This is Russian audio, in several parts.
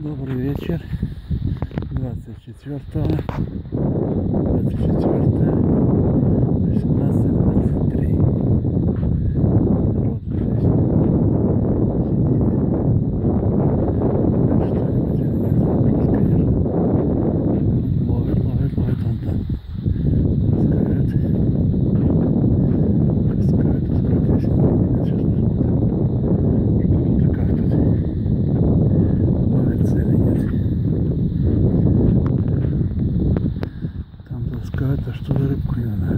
Добрый вечер. 18:23. Народ здесь сидит. Что-нибудь или нет? Вопрос, конечно. Ловит он там. Пускают, если не видят. Сейчас посмотрим, что тут и как тут. Ловится или нет. Там таскают, а что за рыбку не надо.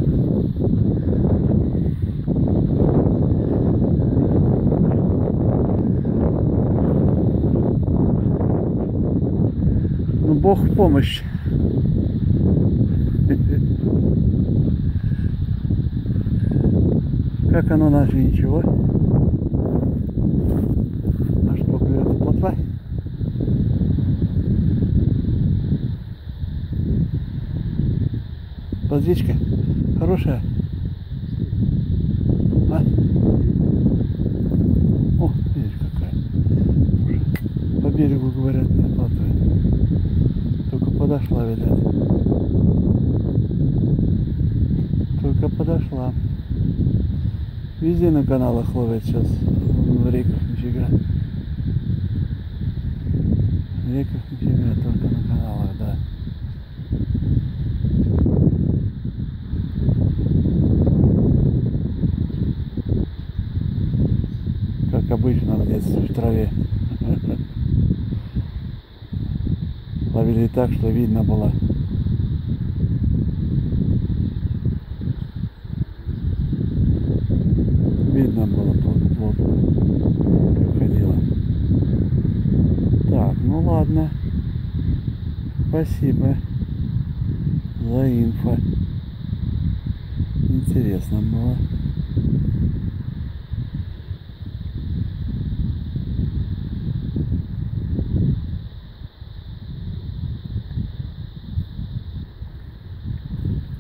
Ну, Бог в помощь. Как оно наше, ничего. А что, клюет плотва? Позвичка хорошая. А? О, видишь какая. По берегу, говорят, не плотвы. Только подошла, видать. Только подошла. Везде на каналах ловят сейчас. В реках нифига. В реках нифига, только на каналах, да. Как обычно в детстве в траве. Ловили так, что видно было. Видно было вот как ходила. Так, ну ладно. Спасибо за инфо. Интересно было.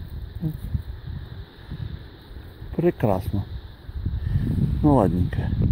Прекрасно. Ну ладненько.